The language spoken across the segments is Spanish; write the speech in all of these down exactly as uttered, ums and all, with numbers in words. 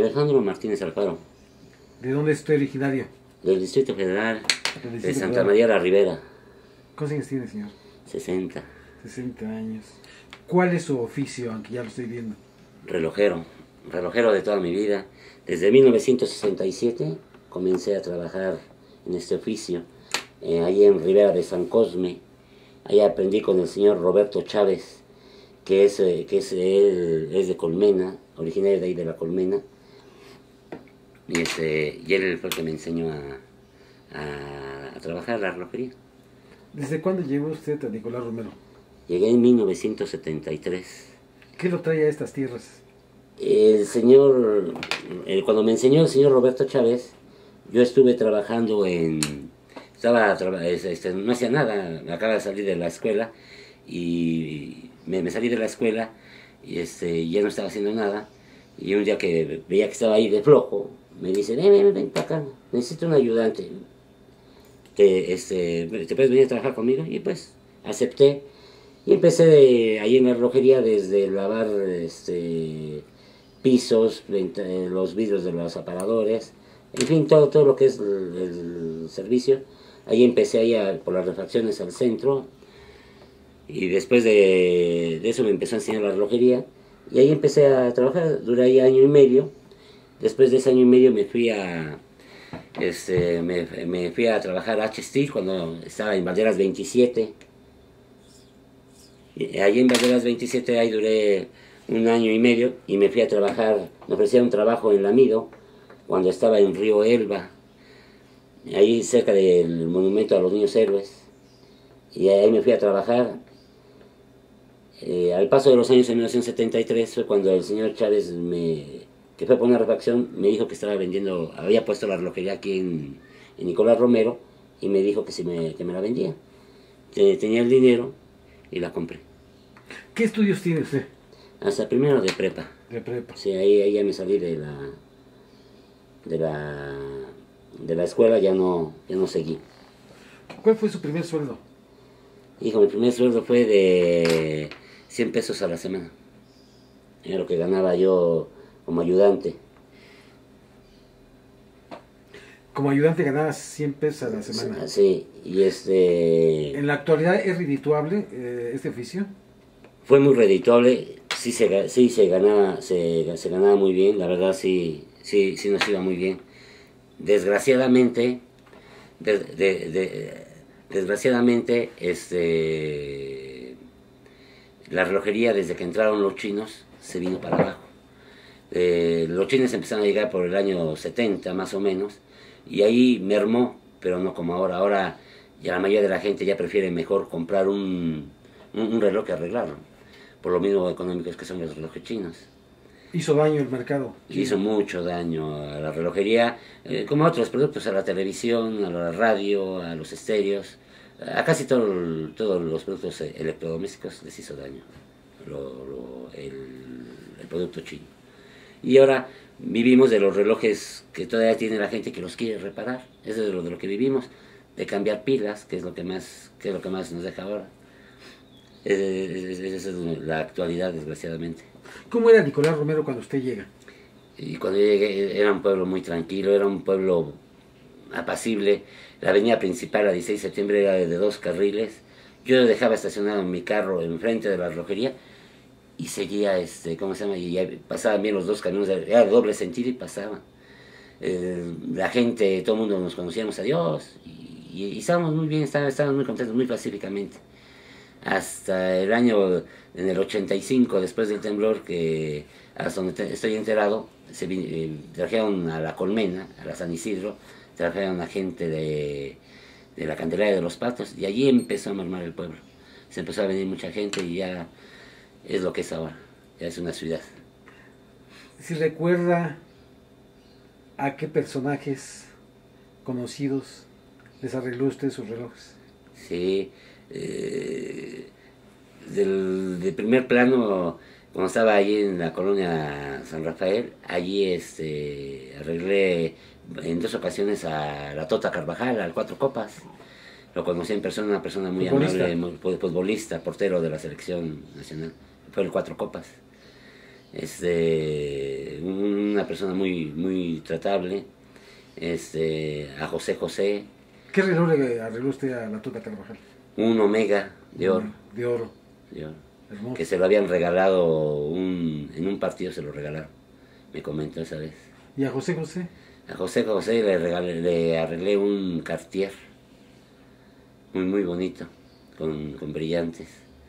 Alejandro Martínez Alfaro. ¿De dónde es usted originario? Del Distrito Federal, Del Distrito de Santa Federal. María la Ribera. ¿Cuántos años tiene, señor? sesenta. sesenta años. ¿Cuál es su oficio, aunque ya lo estoy viendo? Relojero, relojero de toda mi vida. Desde mil novecientos sesenta y siete comencé a trabajar en este oficio, eh, ahí en Ribera de San Cosme. Ahí aprendí con el señor Roberto Chávez, que es, eh, que es, él, es de Colmena, originario de ahí de la Colmena. Y, este, y él fue el que me enseñó a, a, a trabajar la relojería. ¿Desde cuándo llegó usted a Nicolás Romero? Llegué en mil novecientos setenta y tres. ¿Qué lo trae a estas tierras? El señor, el, cuando me enseñó el señor Roberto Chávez, yo estuve trabajando en, estaba, este, no hacía nada, acaba de salir de la escuela, y me, me salí de la escuela, y este, ya no estaba haciendo nada, y un día que veía que estaba ahí de flojo, me dice, ven, ven, ven para acá, necesito un ayudante, te, este, ¿te puedes venir a trabajar conmigo? Y pues, acepté, y empecé de, ahí en la relojería desde lavar, este... pisos, los vidrios de los aparadores, en fin, todo, todo lo que es el, el servicio. Ahí empecé ahí a, por las refacciones al centro, y después de, de eso me empezó a enseñar la relojería, y ahí empecé a trabajar, duré ahí año y medio. Después de ese año y medio me fui a, este, me, me fui a trabajar a H Steel cuando estaba en Valderas veintisiete. Y ahí en Valderas veintisiete, ahí duré un año y medio, y me fui a trabajar, me ofrecieron un trabajo en Lamido, cuando estaba en Río Elba, ahí cerca del monumento a los niños héroes, y ahí me fui a trabajar. Eh, al paso de los años, en mil novecientos setenta y tres, fue cuando el señor Chávez, me, que fue por una refacción, me dijo que estaba vendiendo, había puesto la relojería aquí en, en Nicolás Romero, y me dijo que, si me, que me la vendía. Tenía el dinero, y la compré. ¿Qué estudios tiene usted? Hasta primero de prepa. De prepa. Sí, ahí, ahí ya me salí de la, de la, de la escuela, ya no, ya no seguí. ¿Cuál fue su primer sueldo? Hijo, mi primer sueldo fue de cien pesos a la semana. Era lo que ganaba yo como ayudante. Como ayudante ganaba cien pesos a la semana. Sí, y este... ¿En la actualidad es redituable eh, este oficio? Fue muy redituable, sí se, sí se ganaba, se, se ganaba muy bien, la verdad sí, sí, sí nos iba muy bien. Desgraciadamente, de, de, de, desgraciadamente, este, la relojería, desde que entraron los chinos, se vino para abajo. Eh, los chinos empezaron a llegar por el año setenta más o menos, y ahí mermó, pero no como ahora. Ahora ya la mayoría de la gente ya prefiere mejor comprar un, un, un reloj que arreglarlo, por lo mismo económicos que son los relojes chinos. ¿Hizo daño el mercado? Hizo mucho daño a la relojería, eh, como a otros productos, a la televisión, a la radio, a los estéreos, a casi todo, todos los productos electrodomésticos les hizo daño lo, lo, el, el producto chino. Y ahora vivimos de los relojes que todavía tiene la gente que los quiere reparar. Eso es de lo, de lo que vivimos, de cambiar pilas, que es lo que más, que es lo que más nos deja ahora. Esa es la actualidad, desgraciadamente. ¿Cómo era Nicolás Romero cuando usted llega? Y cuando yo llegué era un pueblo muy tranquilo, era un pueblo apacible. La avenida principal, la dieciséis de septiembre, era de dos carriles. Yo dejaba estacionado mi carro enfrente de la relojería y seguía, este, ¿cómo se llama? Y ya pasaban bien los dos camiones, era de doble sentido y pasaban. Eh, la gente, todo el mundo nos conocíamos a Dios, y, y, y estábamos muy bien, estábamos, estábamos muy contentos, muy pacíficamente. Hasta el año, en el ochenta y cinco, después del temblor, que hasta donde te, estoy enterado, se eh, trajeron a la Colmena, a la San Isidro, trajeron a gente de, de la Candelaria de los Patos, y allí empezó a mermar el pueblo. Se empezó a venir mucha gente y ya es lo que es ahora, ya es una ciudad. Si recuerda a qué personajes conocidos les arregló usted sus relojes. Sí, eh, del, del primer plano, cuando estaba allí en la colonia San Rafael, allí este, arreglé en dos ocasiones a la Tota Carvajal, al Cuatro Copas. Lo conocí en persona, una persona muy amable, muy, futbolista, portero de la selección nacional. Fue el Cuatro Copas. este, una persona muy, muy tratable, este, a José José, ¿Qué reloj le arregló usted a la Tuta Carvajal? un Omega de oro, De oro. de oro, Hermoso. que se lo habían regalado, un, en un partido se lo regalaron, me comentó esa vez. ¿Y a José José? A José José le, regalé, le arreglé un Cartier, muy, muy bonito, con, con brillantes.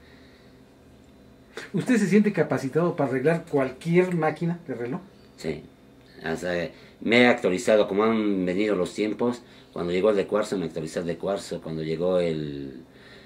¿Usted se siente capacitado para arreglar cualquier máquina de reloj? Sí, o sea, me he actualizado, como han venido los tiempos. Cuando llegó el de cuarzo, me actualicé el de cuarzo. Cuando llegó el,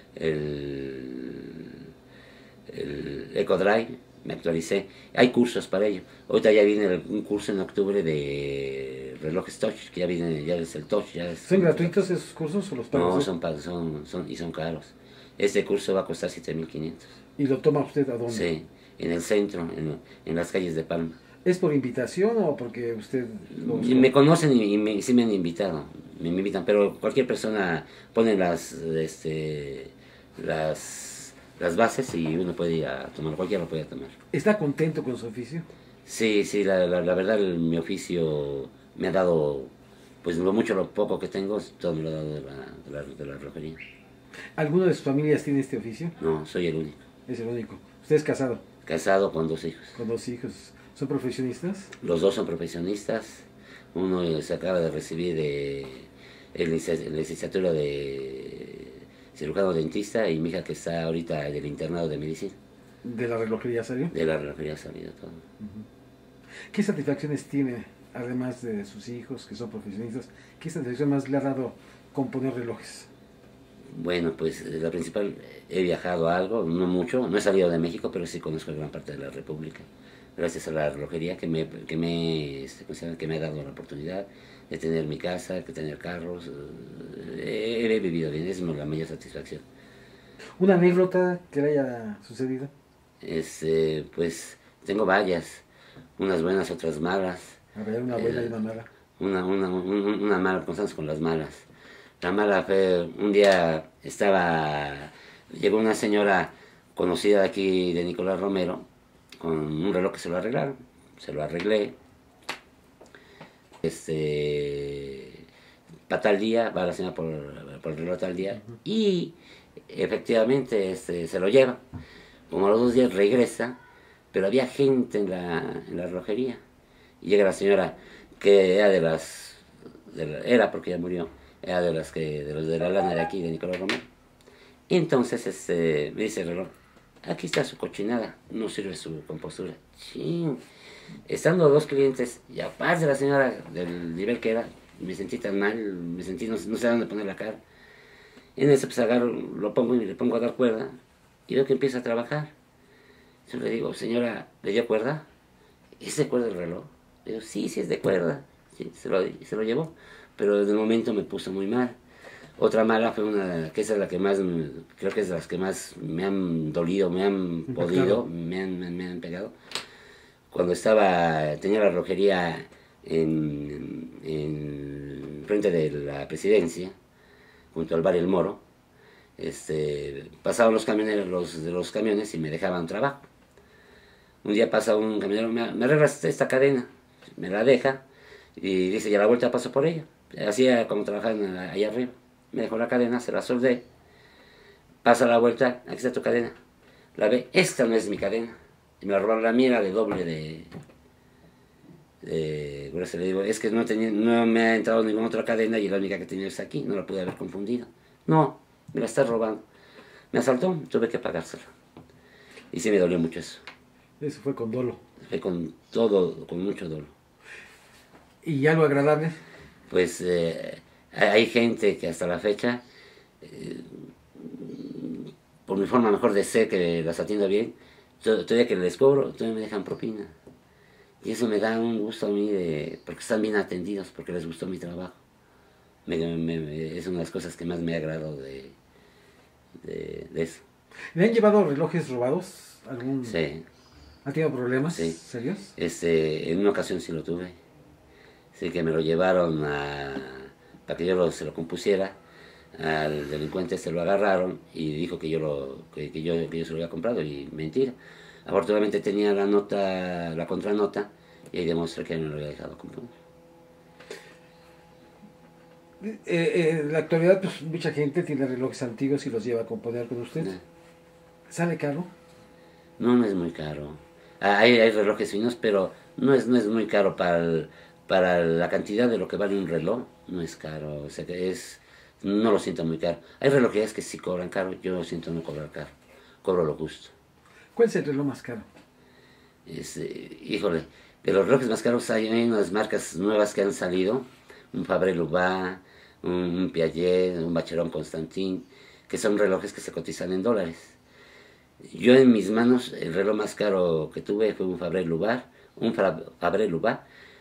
el, el EcoDrive, me actualicé. Hay cursos para ello. Ahorita ya viene el- un curso en octubre de relojes Touch, que ya viene, ya es el Touch. Ya es, ¿Son gratuitos esos cursos o los pagan? No, usted? son, pa- son, son, y son caros. Este curso va a costar siete mil quinientos. ¿Y lo toma usted a dónde? Sí, en el centro, en, en las calles de Palma. ¿Es por invitación o porque usted lo Y me conocen y, y me, sí me han invitado, me, me invitan, pero cualquier persona pone las, este, las, las bases y uno puede ir a tomar, cualquiera lo puede tomar. ¿Está contento con su oficio? Sí, sí, la, la, la verdad el- mi oficio me ha dado, pues lo mucho, lo poco que tengo, todo me lo ha dado de la, de la, de la relojería. ¿Alguno de sus familias tiene este oficio? No, soy el único. Es el único. ¿Usted es casado Casado con dos hijos. con dos hijos? ¿Son profesionistas? Los dos son profesionistas. Uno se acaba de recibir de el lic- licenciatura de cirujano dentista y mi hija que está ahorita en el internado de medicina. ¿De la relojería salió? De la relojería ha salido todo. ¿Qué satisfacciones tiene, además de sus hijos que son profesionistas, qué satisfacción más le ha dado componer relojes? Bueno, pues eh, la principal, he viajado algo, no mucho, no he salido de México, pero sí conozco gran parte de la República. Gracias a la relojería que me, que me, este, ¿cómo se llama? Que me ha dado la oportunidad de tener mi casa, de tener carros. eh, He, he vivido bien, esa es la mayor satisfacción. ¿Una anécdota que le haya sucedido? Este, pues tengo varias, unas buenas, otras malas. A ver, una buena y Eh, una mala. Una, una, un- una mala, constante con las malas. La mala fue, un día estaba, llegó una señora conocida de aquí de Nicolás Romero, con un reloj que se lo arreglaron, se lo arreglé, este, para tal día, va la señora por, por el reloj tal día, y efectivamente este, se lo lleva. Como a los dos días regresa, pero había gente en la, en la relojería. Y llega la señora, que era de las, de la- era porque ya murió, era de las que, de los de la lana de aquí, de Nicolás Romero. Y entonces este, me dice el reloj, aquí está su cochinada, no sirve su compostura. Chin. Estando dos clientes, y aparte la señora del nivel que era, me sentí tan mal, me sentí, no, no sé dónde poner la cara. Y en eso pues agarro, lo pongo y le pongo a dar cuerda, y veo que empieza a trabajar. Yo le digo, señora, ¿le dio cuerda? ¿Es de cuerda el reloj? Le digo, sí, sí es de cuerda. Sí, se lo, se lo llevó, pero de momento me puso muy mal. Otra mala fue una, que esa es la que más, mm, creo que es de las que más me han dolido, me han Impactado. podido, me han, me, me han pegado. Cuando estaba, tenía la relojería en, en frente de la presidencia, junto al bar El Moro, este, pasaban los camioneros los, de los camiones y me dejaban trabajo. Un día pasa un camionero, me, me arreglas esta cadena, me la deja y dice, ya la vuelta paso por ella. Hacía como trabajaban allá arriba. Me dejó la cadena, se la soldé, pasa la vuelta, aquí está tu cadena. La ve, esta no es mi cadena. Y me la robaron, la mía era de doble de... de por eso le digo, es que no, tenía, no me ha entrado ninguna otra cadena y la única que tenía es aquí, no la pude haber confundido. No, me la estás robando. Me asaltó, tuve que pagársela. Y sí me dolió mucho eso. Eso fue con dolo. Fue con todo, con mucho dolor. ¿Y algo agradable? Pues eh, hay hay gente que hasta la fecha, eh, por mi forma mejor de ser, que las atiendo bien, to- todavía que les cobro, todavía me dejan propina. Y eso me da un gusto a mí, de, porque están bien atendidos, porque les gustó mi trabajo. Me- me- me- es una de las cosas que más me ha agradado de, de, de eso. ¿Le han llevado relojes robados? ¿Algún... Sí. ¿Ha tenido problemas Sí. serios? Este, en una ocasión sí lo tuve. Sí, que me lo llevaron a, para que yo lo, se lo compusiera. Al delincuente se lo agarraron y dijo que yo, lo, que, que yo, que yo se lo había comprado, y mentira. Afortunadamente tenía la nota, la contranota, y ahí demostré que no lo había dejado componer. Eh, eh, en la actualidad, pues mucha gente tiene relojes antiguos y los lleva a componer con usted. No, ¿Sale caro? no, no es muy caro. Ah, Hay, hay relojes finos, pero no es, no es muy caro para, el- para la cantidad de lo que vale un reloj. No es caro, o sea que es, no lo siento muy caro. Hay relojerías que sí cobran caro, yo siento no cobrar caro, cobro lo justo. ¿Cuál es el reloj más caro? Es, eh, híjole, de los relojes más caros hay, hay unas marcas nuevas que han salido, un Fabre-Loubat, un, un Piaget, un Vacheron Constantin, que son relojes que se cotizan en dólares. Yo en mis manos, el reloj más caro que tuve fue un Fabre-Loubat, un Fra- Fabre-Loubat,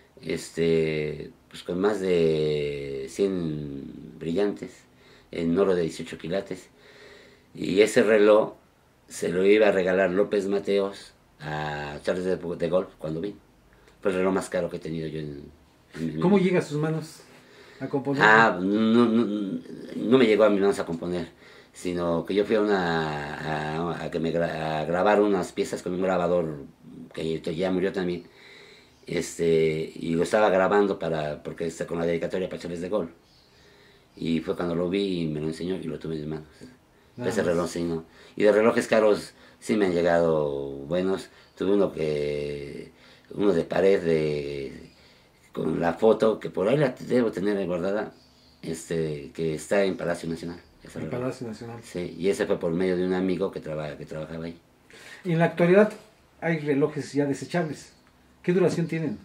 este, pues con más de cien brillantes, en oro de dieciocho quilates. Y ese reloj se lo iba a regalar López Mateos a Charles de, de Gaulle cuando vino. Fue el reloj más caro que he tenido yo en, en- ¿Cómo en- llega a sus manos a componer? Ah, no, no, no me llegó a mis manos a componer, sino que yo fui a una a, a que me gra- a grabar unas piezas con un grabador que, que ya murió también, este, y lo estaba grabando para porque está con la dedicatoria para Charles de Gaulle. Y fue cuando lo vi y me lo enseñó y lo tuve en mis manos. Nada Ese más. reloj sí, ¿no? Y de relojes caros sí me han llegado buenos. Tuve uno que uno de pared de con la foto que por ahí la debo tener guardada, este que está en Palacio Nacional. Ese El reloj. Palacio Nacional. Sí, y ese fue por medio de un amigo que traba, que trabajaba ahí. Y en la actualidad hay relojes ya desechables. ¿Qué duración tienen?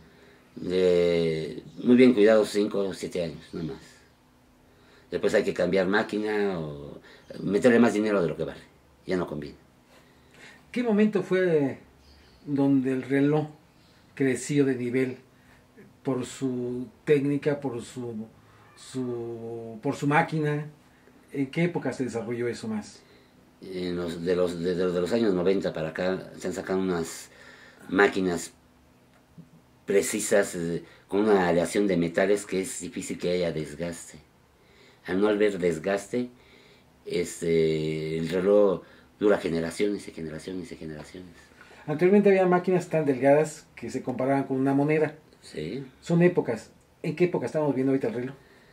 De, muy bien cuidados, cinco o siete años, no más. Después hay que cambiar máquina o meterle más dinero de lo que vale. Ya no conviene. ¿Qué momento fue donde el reloj creció de nivel por su técnica, por su, su por su máquina? ¿En qué época se desarrolló eso más? En los, de, los, de, de los años noventa para acá se han sacado unas máquinas precisas eh, con una aleación de metales que es difícil que haya desgaste. Al no haber desgaste, este, el reloj dura generaciones y generaciones y generaciones. Anteriormente había máquinas tan delgadas que se comparaban con una moneda. ¿Sí? Son épocas. ¿En qué época estamos viendo ahorita el reloj?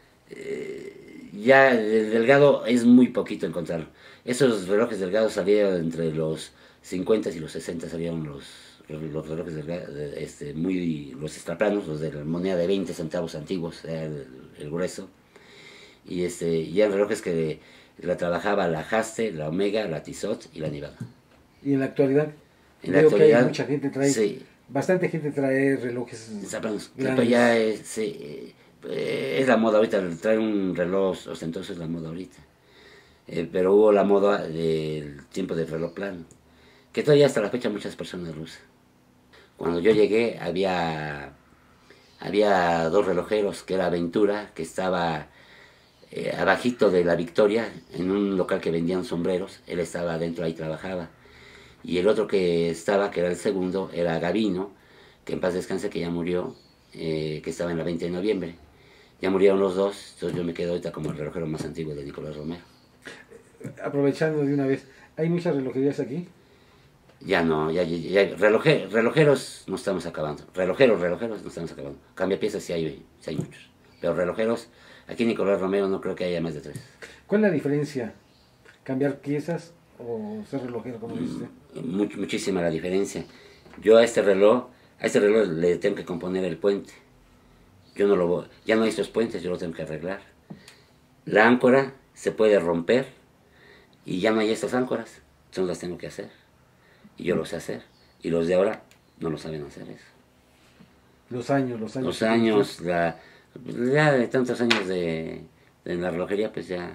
Eh, ya el delgado es muy poquito encontrarlo. Esos relojes delgados salieron entre los cincuenta y los sesenta, salieron los, los relojes delgados, este, muy, los estraplanos, los de la moneda de veinte centavos antiguos, era el, el grueso. Y este, ya relojes que la trabajaba la Haste, la Omega, la Tissot y la Nevada. Y en la actualidad, En la veo que actualidad, hay mucha gente trae, sí, bastante gente trae relojes estraplanos, que grandes. ya es, sí, eh, es la moda ahorita, traer un reloj ostentoso es la moda ahorita. Eh, pero hubo la moda del tiempo del reloj plano, que todavía hasta la fecha muchas personas lo usan. Cuando yo llegué había, había dos relojeros, que era Ventura, que estaba eh, abajito de la Victoria, en un local que vendían sombreros, él estaba adentro, ahí trabajaba. Y el otro que estaba, que era el segundo, era Gavino, que en paz descanse, que ya murió, eh, que estaba en la veinte de noviembre. Ya murieron los dos, entonces yo me quedo ahorita como el relojero más antiguo de Nicolás Romero. Aprovechando de una vez, ¿hay muchas relojerías aquí? Ya no, ya, ya, ya reloje, relojeros no estamos acabando. Relojeros, relojeros no estamos acabando. Cambia piezas sí hay, sí hay muchos. Pero relojeros, aquí en Nicolás Romero no creo que haya más de tres. ¿Cuál es la diferencia? ¿Cambiar piezas o ser relojero, como dice usted? Much, muchísima la diferencia. Yo a este reloj, a este reloj le tengo que componer el puente. Yo no lo voy, ya no hay estos puentes, yo lo tengo que arreglar. La áncora se puede romper y ya no hay estas áncoras, entonces las tengo que hacer. Y yo lo sé hacer. Y los de ahora no lo saben hacer eso. Los años, los años. Los años, la, ya de tantos años de, de la relojería, pues ya,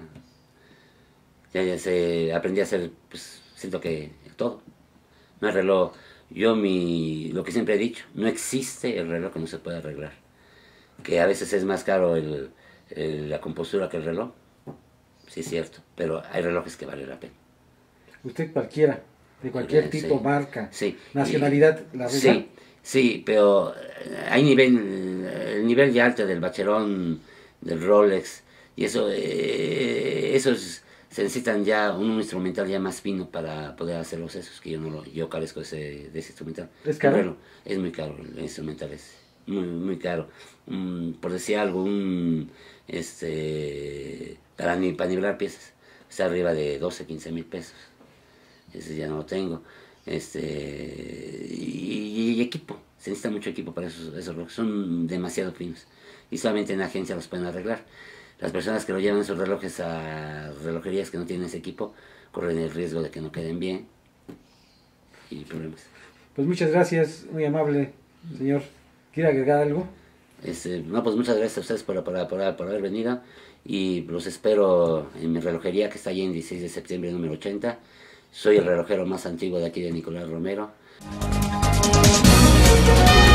ya, ya se aprendí a hacer, pues siento que todo. No hay reloj. Yo mi, lo que siempre he dicho, no existe el reloj que no se pueda arreglar. Que a veces es más caro el, el, la compostura que el reloj. Sí es cierto, pero hay relojes que vale la pena. Usted cualquiera, de cualquier Eh, tipo, sí, marca, sí. nacionalidad, Y- la arregla. Sí, sí, pero hay nivel, el nivel ya alto del Vacheron, del Rolex, y eso, eh, esos se necesitan ya un instrumental ya más fino para poder hacer los esos, que yo no lo, yo carezco de ese, de ese instrumental. ¿Es caro? Bueno, es muy caro, el instrumental es muy, muy caro. Um, por decir algo, un, este, para, ni, para nivelar piezas, está arriba de doce, quince mil pesos. Ese ya no lo tengo. Este, y, y equipo, se necesita mucho equipo para esos, esos relojes, son demasiado finos. Y solamente en la agencia los pueden arreglar. Las personas que lo llevan esos relojes a relojerías que no tienen ese equipo corren el riesgo de que no queden bien y problemas. Pues muchas gracias, muy amable, señor. ¿Quiere agregar algo? Este, no, pues muchas gracias a ustedes por, por, por, por haber venido y los espero en mi relojería que está allí en dieciséis de septiembre número ochenta. Soy el relojero más antiguo de aquí de Nicolás Romero.